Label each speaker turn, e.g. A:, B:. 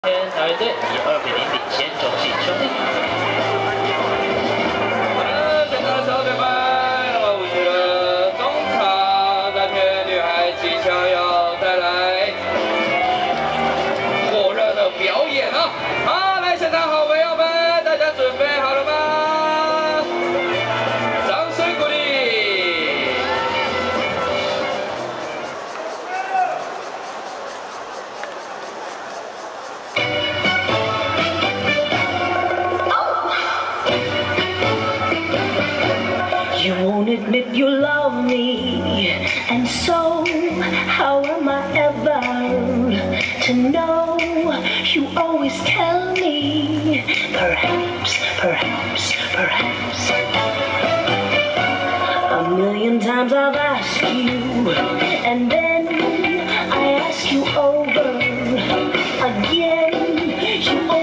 A: 桃园队以2比0领先中信兄弟。
B: 好的，现在手边麦，那么50的中场乐天女孩即将要带来火热的表演啊！好，来现场好朋友们，大家准备好了吗？掌声鼓励。
C: You won't admit you love me, and so how am I ever to know? You always tell me, perhaps, perhaps, perhaps. A million times I've asked you, and then I ask you over again. You